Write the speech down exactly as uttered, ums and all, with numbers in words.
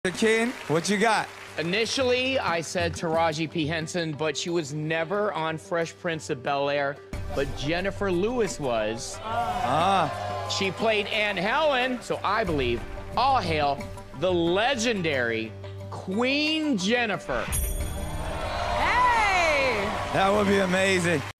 Ken, what you got? Initially, I said Taraji P. Henson, but she was never on Fresh Prince of Bel-Air. But Jenifer Lewis was. Ah. She played Aunt Helen, so I believe, all hail the legendary Queen Jenifer. Hey! That would be amazing.